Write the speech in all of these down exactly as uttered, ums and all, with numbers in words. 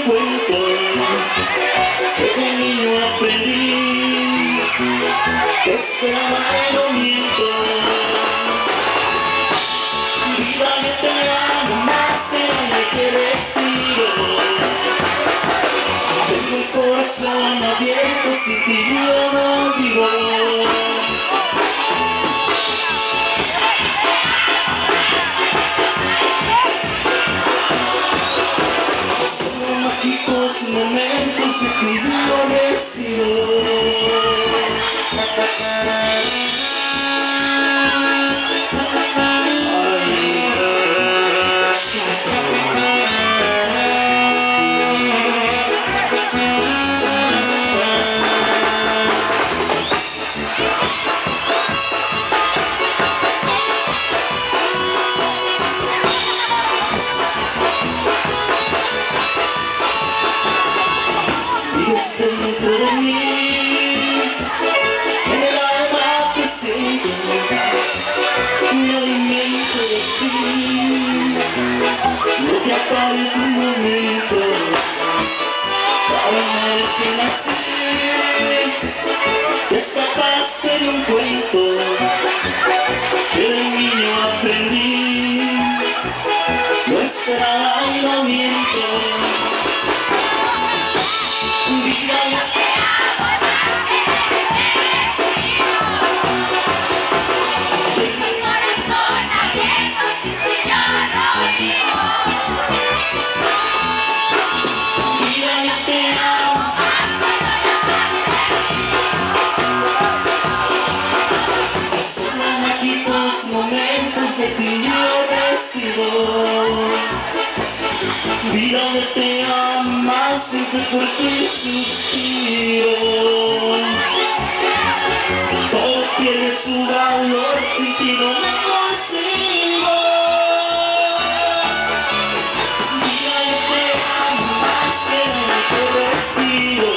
cuento que de niño aprendí. Te esperaba y no miento. Vida, yo te amo más que el que respiro. Tengo el corazón abierto, sin ti yo no vivo. Mágicos momentos de ti yo recibo. Dentro de mí, en el alma te siento, me alimento de ti, no te apague tu momento, para amarte nací, te escapaste de un cuento, que de niño aprendí, lo esperaba y no miento. Vida, yo te amo más que el mi corazón abierto, sin ti yo no vivo. Vida, yo te amo más cuando yo más te digo. Son mágicos momentos de ti yo recibo. Vida, yo te amo más, siempre por ti suspiro. Todo pierde su valor, sin ti no me consigo. Vida, yo te amo más que el que respiro.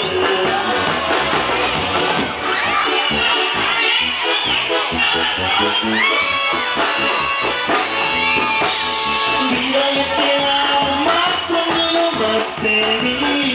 Vida, yo te amo más cuando yo más te vi.